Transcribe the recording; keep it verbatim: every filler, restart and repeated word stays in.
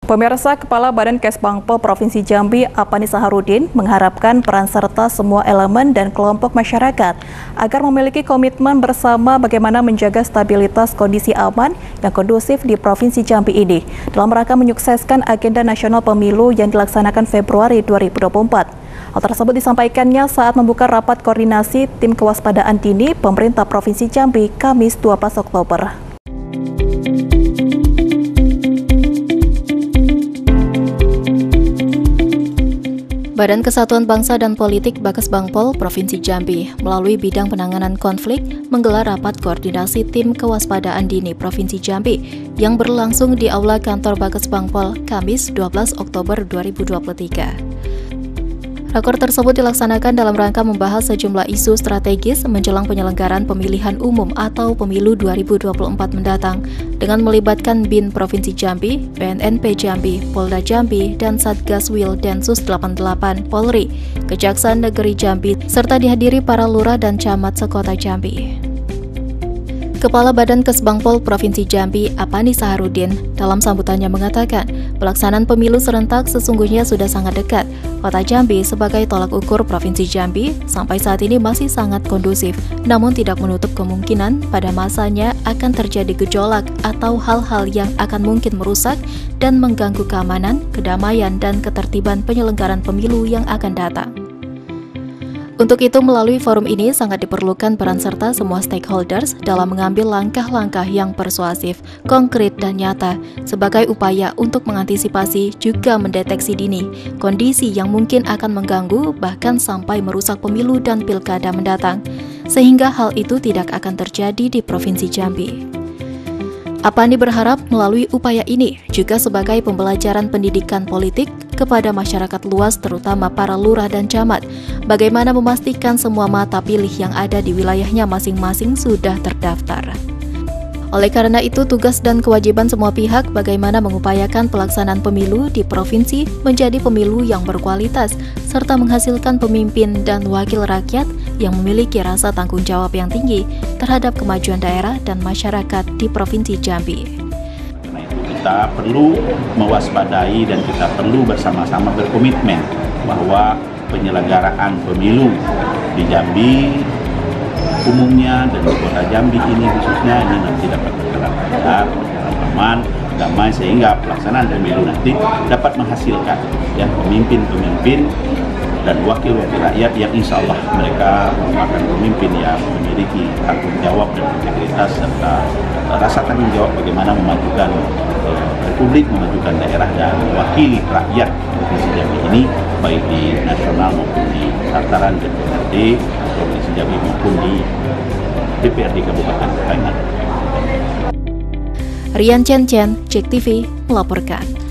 Pemirsa, Kepala Badan Kesbangpol Provinsi Jambi, Apani Saharudin, mengharapkan peran serta semua elemen dan kelompok masyarakat agar memiliki komitmen bersama bagaimana menjaga stabilitas kondisi aman yang kondusif di Provinsi Jambi ini dalam rangka menyukseskan agenda nasional pemilu yang dilaksanakan Februari dua ribu dua puluh empat. Hal tersebut disampaikannya saat membuka rapat koordinasi Tim Kewaspadaan Dini Pemerintah Provinsi Jambi, Kamis dua belas Oktober. Badan Kesatuan Bangsa dan Politik Bakesbangpol Provinsi Jambi melalui bidang penanganan konflik menggelar rapat koordinasi Tim Kewaspadaan Dini Provinsi Jambi yang berlangsung di Aula Kantor Bakesbangpol Kamis dua belas Oktober dua ribu dua puluh tiga. Rakor tersebut dilaksanakan dalam rangka membahas sejumlah isu strategis menjelang penyelenggaraan pemilihan umum atau pemilu dua ribu dua puluh empat mendatang dengan melibatkan B I N Provinsi Jambi, B N N P Jambi, Polda Jambi, dan Satgas Wil Densus delapan puluh delapan Polri, Kejaksaan Negeri Jambi, serta dihadiri para lurah dan camat sekota Jambi. Kepala Badan Kesbangpol Provinsi Jambi, Apani Saharudin, dalam sambutannya mengatakan, pelaksanaan pemilu serentak sesungguhnya sudah sangat dekat. Kota Jambi sebagai tolak ukur Provinsi Jambi sampai saat ini masih sangat kondusif, namun tidak menutup kemungkinan pada masanya akan terjadi gejolak atau hal-hal yang akan mungkin merusak dan mengganggu keamanan, kedamaian, dan ketertiban penyelenggaraan pemilu yang akan datang. Untuk itu, melalui forum ini sangat diperlukan peran serta semua stakeholders dalam mengambil langkah-langkah yang persuasif, konkret, dan nyata sebagai upaya untuk mengantisipasi juga mendeteksi dini kondisi yang mungkin akan mengganggu bahkan sampai merusak pemilu dan pilkada mendatang, sehingga hal itu tidak akan terjadi di Provinsi Jambi. Apani berharap melalui upaya ini juga sebagai pembelajaran pendidikan politik kepada masyarakat luas terutama para lurah dan camat, bagaimana memastikan semua mata pilih yang ada di wilayahnya masing-masing sudah terdaftar. Oleh karena itu, tugas dan kewajiban semua pihak bagaimana mengupayakan pelaksanaan pemilu di provinsi menjadi pemilu yang berkualitas, serta menghasilkan pemimpin dan wakil rakyat yang memiliki rasa tanggung jawab yang tinggi terhadap kemajuan daerah dan masyarakat di Provinsi Jambi. Karena itu kita perlu mewaspadai dan kita perlu bersama-sama berkomitmen bahwa penyelenggaraan pemilu di Jambi umumnya dan di kota Jambi ini khususnya ini nanti dapat berjalan lancar, berjalan aman, damai, sehingga pelaksanaan pemilu nanti dapat menghasilkan ya pemimpin-pemimpin dan wakil-wakil rakyat yang insya Allah mereka merupakan pemimpin yang memiliki tanggung jawab dan integritas serta rasa tanggung jawab bagaimana memajukan uh, Republik, memajukan daerah dan mewakili rakyat Provinsi Jambi ini baik di nasional maupun di tataran D P R D Provinsi Jambi maupun di D P R D Kabupaten Kota. Rian Chen Chen, Jek T V melaporkan.